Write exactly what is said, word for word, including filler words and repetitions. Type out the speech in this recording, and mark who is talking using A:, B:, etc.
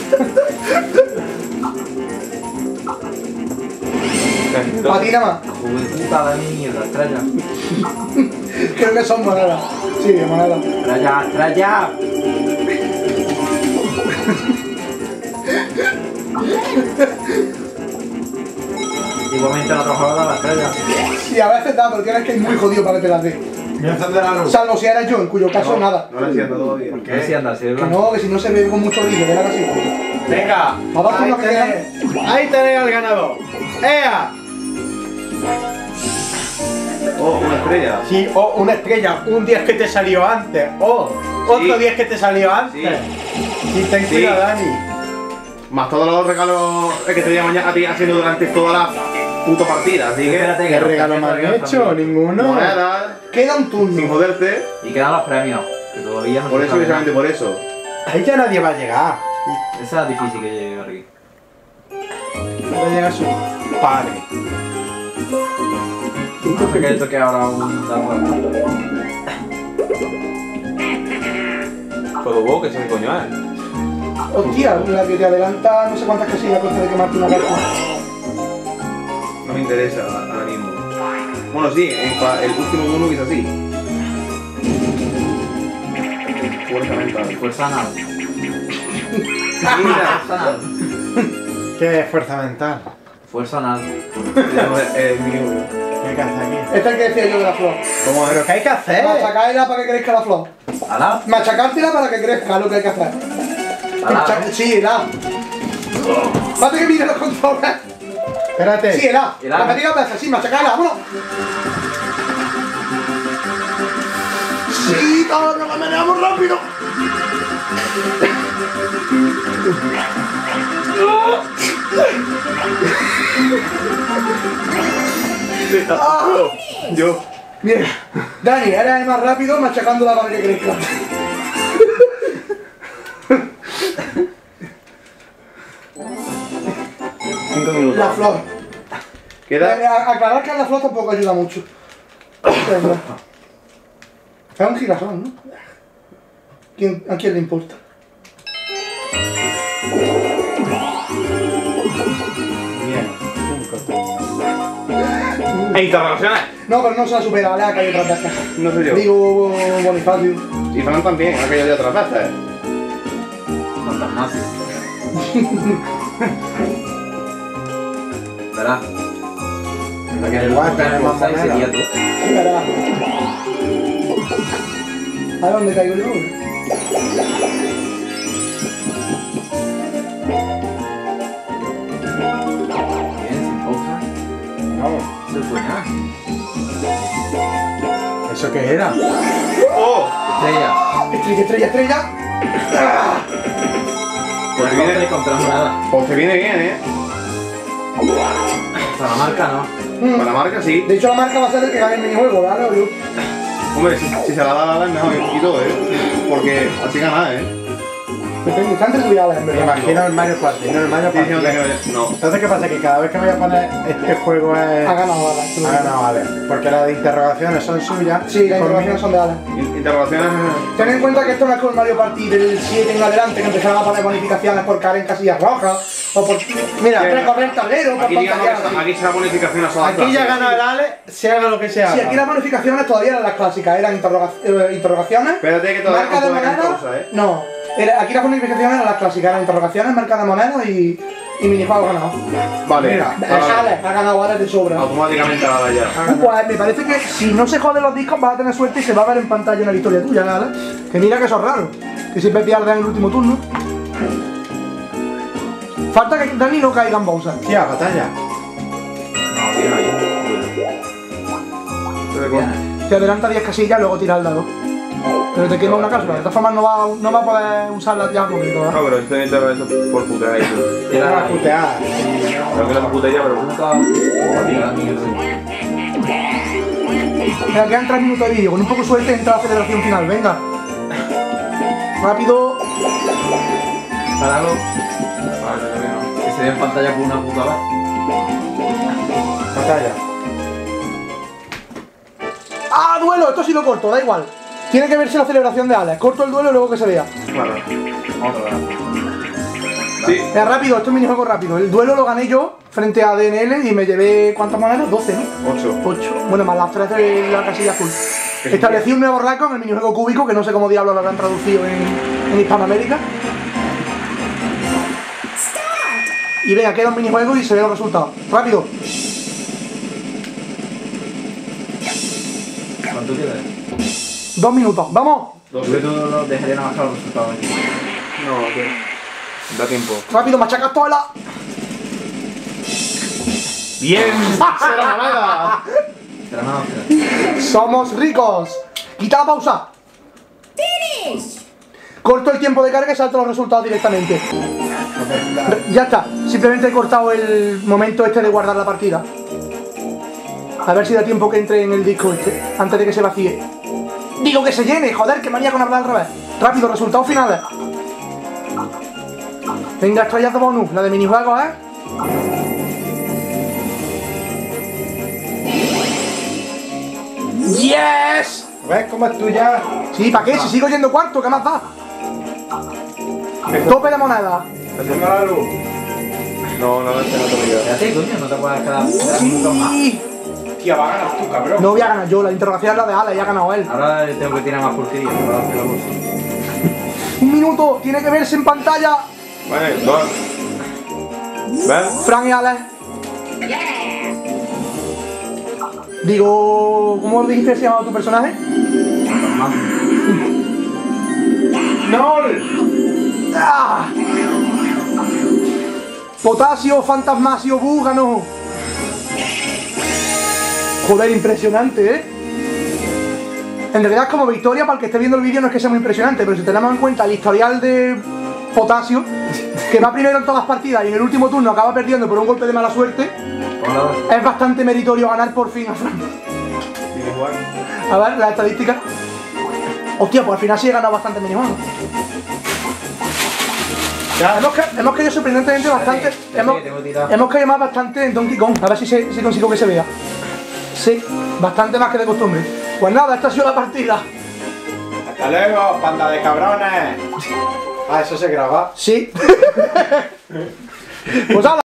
A: Patina más.
B: Joder, puta de mierda, estrella.
A: Creo que son monedas. Sí, monedas.
B: Estrella, estrella. Igualmente la otra jugada la estrella.
A: Sí, a veces da, pero tienes que ir muy jodido para que te las dé.
C: Voy a encender la luz.
A: Salvo si eres yo, en cuyo caso
D: No,
A: nada.
D: No lo enciendo todavía.
B: ¿Por qué? Si anda, si es
A: Que
B: blanco.
A: no, que si no se ve con mucho brillo, que era así.
C: Venga,
A: Abajo
C: ahí
A: lo que
C: tenéis, ahí tenéis al ganador. ¡Ea!
D: Oh, una estrella.
C: Sí, o una estrella, un diez que te salió antes. Oh, otro
D: Sí.
C: diez que te salió antes.
D: Sí.
C: Sí, ten
D: Sí.
C: cuidado, Dani.
D: Más todos los regalos que te voy a mañana a ti haciendo durante toda la puta partida. Así que.
B: Espérate,
C: ¿Qué
B: los
C: regalo me
B: premios
C: han
B: todavía
C: hecho?
B: están
C: Ninguno.
D: Monedas,
A: Queda un
D: sin
A: turno.
D: joderte.
B: Y quedan los premios, que todavía no
D: Por
B: se
D: eso,
B: sabe
D: precisamente
B: nada.
D: por eso.
C: Ahí ya nadie va a llegar.
B: Esa es difícil que llegue aquí.
C: Va a llegar su padre.
B: No sé que le toque ahora un dado.
D: Todo vos, que se coño es.
A: Hostia, la que te adelanta no sé cuántas casillas cuesta de quemarte una carta.
D: No me interesa ahora mismo. Bueno, sí, en pa- el último turno que es así. Fuerza mental.
B: Fuerza anal.
D: Mira,
B: Fuerza anal.
C: ¿Qué es fuerza mental?
B: Fuerza anal.
D: el mínimo.
C: ¿Qué hay que hacer aquí?
A: Este es el que decía yo de la flor.
D: ¿Cómo
C: ¿Pero
D: es?
C: qué hay que hacer?
A: Machacarla para que crezca la flor.
B: ¿Alá?
A: Machacártela para que crezca, es lo que hay que hacer.
B: ¿Alá?
A: Macha- Sí, el A. Mate que mire los controles.
C: Espérate.
A: Sí, el A.
B: El A.
A: Repetir las veces, sí, machacarla, vámonos. Sí, todo, nos la meneamos rápido. Ah.
D: Yo.
A: Bien. Dani, eres el más rápido machacándola para que crezca.
D: Cinco minutos.
A: La flor.
D: Queda.
A: Eh, a- Aclarar que la flor tampoco ayuda mucho. Es un girasol, ¿no? ¿Quién- ¿A quién le importa?
C: Bien. Cinco turnos.
D: ¿E interrogaciones?
A: No, pero no se la supera, vale, que hay otras veces.
D: No sé yo.
A: Digo, Bonifacio.
D: Y Fran también, ha caído de otras veces.
B: Fantasmas. Verá. Hasta que el
C: Igual
B: toque
C: tenemos
B: fuerza y
C: moneda.
B: sería tú.
A: Verá. ¿A dónde caigo yo?
B: Bien, sin pausa.
C: Vamos.
B: Eso es buena.
C: ¿Eso qué era?
D: ¡Oh!
B: Estrella.
A: Estrella, estrella, estrella.
D: Pues te
B: Contra
D: viene,
B: y contra nada.
D: pues te viene bien, ¿eh?
B: Para la marca, ¿no?
A: Mm.
D: Para la marca sí.
A: De hecho, la marca va a ser el que gane el minijuego, ¿vale? O yo.
D: Hombre, si, si se la da a la es mejor y todo, ¿eh? Porque así gana, ¿eh?
A: Depende, está entre tú y Alex, en
C: Me
A: verdad.
C: imagino el Mario Party, no el Mario
D: Sí, sí, no,
C: Party.
D: te- no.
C: Entonces, ¿qué pasa? Que cada vez que me voy a poner este juego es...
A: Ha ganado Alex.
C: Ha ganado vale. Porque las de interrogaciones son suyas.
A: Sí, las
C: Por mí-
A: interrogaciones son de Alex.
D: In- Interrogaciones.
A: Ten en cuenta que esto no es como el Mario Party del siete en adelante, que empezaron a poner bonificaciones por caer en casillas rojas, o por, mira,
D: Sí.
A: recorrer tablero, por
D: Aquí digamos
A: pantallar.
D: que aquí será bonificación a sola
C: Aquí ya gana el Ale, se haga lo que sea.
A: Sí, aquí las bonificaciones todavía eran las clásicas, eran interroga- eh, interrogaciones,
D: Espérate que todavía
A: marca de
D: no puede caer
A: moneda,
D: pausa, ¿eh?
A: no, era- aquí las bonificaciones eran las clásicas, eran interrogaciones, marca de moneda y, y minijuegos ganados.
D: Vale.
C: Mira,
D: ahora-
A: Alex, ha ganado Alex de sobra.
D: automáticamente la da ya.
A: Pues me parece que si no se joden los discos vas a tener suerte y se va a ver en pantalla una victoria tuya, ¿vale? Que mira que eso es raro, que siempre pierdes en el último turno. Falta que Dani no caiga en Bowser.
C: Tía, batalla.
B: No, bien ahí.
D: Pero
B: Bien.
D: con-
A: Te adelanta diez casillas y luego tira el dado. Pero te quema una cápsula, de todas formas no va, no va a poder usarla ya público,
D: No,
A: ¿verdad?
D: pero esto necesita eso por putear y todo.
C: Era
B: Era
C: la puteada.
D: Creo que la putería, pero
B: Nunca. Mira, mierda.
A: Venga, quedan tres minutos de vídeo, con un poco de suerte entra la celebración final, venga. Rápido.
B: Páralo. Vale, lo veo. Que se ve en pantalla por una puta vez.
C: Batalla.
A: ¡Ah, duelo! Esto sí lo corto, da igual. Tiene que verse la celebración de Alex. Corto el duelo y luego que se vea.
D: claro. Otra vez. Sí.
A: Es rápido, esto es un minijuego rápido. El duelo lo gané yo frente a D N L y me llevé, ¿cuántas monedas? doce, ¿no?
D: ocho.
A: ocho. Bueno, más las tres de la casilla azul. Establecí un nuevo rango en el minijuego cúbico, que no sé cómo diablos lo habrán traducido en, en Hispanoamérica. Y venga, queda un minijuego y se ve los resultados. ¡Rápido!
B: ¿Cuánto queda?
A: Dos minutos, ¡vamos!
B: Yo creo que tú lo dejarías nada más los resultados aquí.
D: No, que. Da tiempo.
A: ¡Rápido, machacas toda la...
B: ¡Bien!
C: ¡Cero moneda!
B: Será nada más.
A: ¡Somos ricos! ¡Quita la pausa! Corto el tiempo de carga y salto los resultados directamente. Ya está, simplemente he cortado el momento este de guardar la partida. A ver si da tiempo que entre en el disco este, antes de que se vacíe. Digo que se llene, joder, que manía con hablar al revés. Rápido, resultados finales. Venga, estrellas de bonus, la de minijuegos, ¿eh? ¡Yes!
C: ¿Ves cómo es tuya?
A: Sí, ¿para qué? Si sigo yendo cuarto, ¿qué más da? Tope de moneda.
C: Haciendo la luz.
D: No, no, este no te lo llevas.
B: Espérate, coño, no te puedes quedar quedar un poco más.
A: Sí.
C: Tía, va a ganar tú, cabrón.
A: No voy a ganar yo, la interrogación es la de Ala y ha ganado él.
B: Ahora tengo que tirar más porquería para hacer la bolsa.
A: Un minuto, tiene que verse en pantalla.
D: Vale, dos. ¿Ves?
A: Fran y Alex. Digo, ¿cómo dijiste que se llamaba tu personaje?
C: ¡Nol!
A: ¡Ah! Potasio, fantasmasio, búgano. Joder, impresionante, ¿eh? En realidad, como victoria, para el que esté viendo el vídeo, no es que sea muy impresionante, pero si tenemos en cuenta el historial de Potasio, que va primero en todas las partidas y en el último turno acaba perdiendo por un golpe de mala suerte, es bastante meritorio ganar por fin a Fran. A ver, las estadísticas. Hostia, pues al final sí he ganado bastante minijuegos. Ya, hemos, ca hemos caído sorprendentemente bastante.
B: Espérate,
A: Hemos,
B: que tengo que tirar.
A: hemos caído más bastante en Donkey Kong. A ver si, se, si consigo que se vea. Sí, bastante más que de costumbre. Pues nada, esta ha sido la partida.
C: Hasta luego, panda de cabrones. Ah, eso se graba.
A: Sí. Pues nada.